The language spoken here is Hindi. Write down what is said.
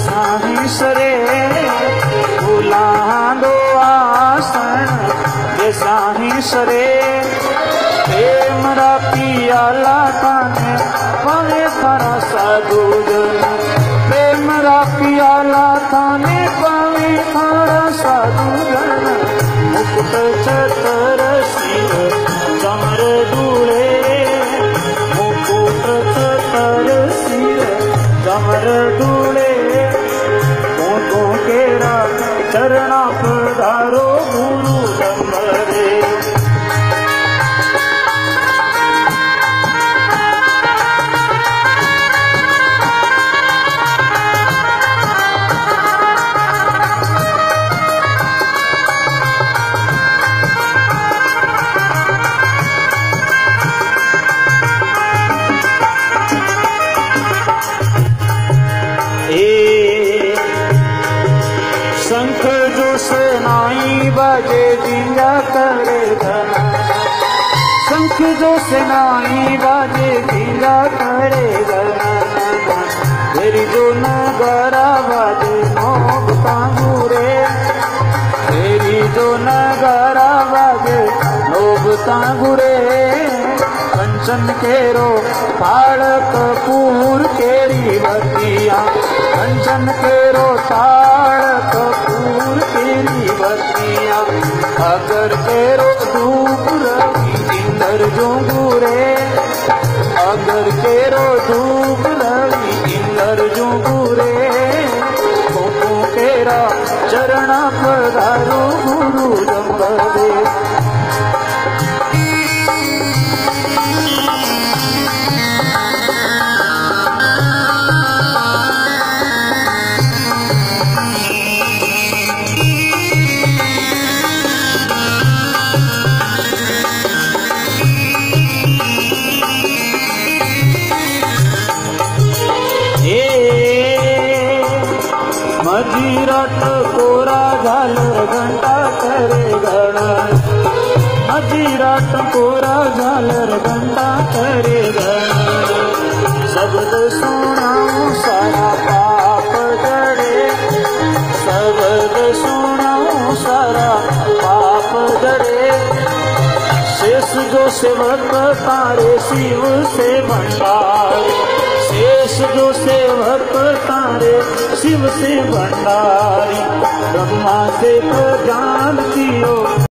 साही सरे बुलांदो आसन जे साही सरे प्रेमरा पियाला थाने पवे थारा साधु जन प्रेमरा पियाला थाने पवे थारा साधु जन मुकुट छतर शिव कमर डूले मुकुट छतर शिव कमर डूले को केरा चरणा पधारो गुरु दंबरे शंख जो सेनाई बाजे जिंजा करे घना शंख जो सेनाई बाजे जिंजा करे घना तेरी जो नगारा बाजे नोब तांगुरे तेरी जो नगारा बाजे नोब तांगुरे कंचन केरो ताड़ कपूर केरी बतिया कंचन केरो ताड़ कपूर केरी बतिया अगर केरो धूप रवि इंदर जोगुरे अगर केरो धूप रवि इंदर जोगुरे को केरा चरणा पधारो गुरु दंबरे मजीरा टकोरा झालर घंटा करे घड़ा मजीरा टकोरा झालर घंटा करे घड़ा शब्द सुनाऊं सारा पाप जड़े शब्द सुनाऊं सारा पाप जड़े शेष जो सेवक तारे शिव से भंडार शेष जो सेवक तारे शिव से भंडारी ब्रह्मा से प्रजान कियो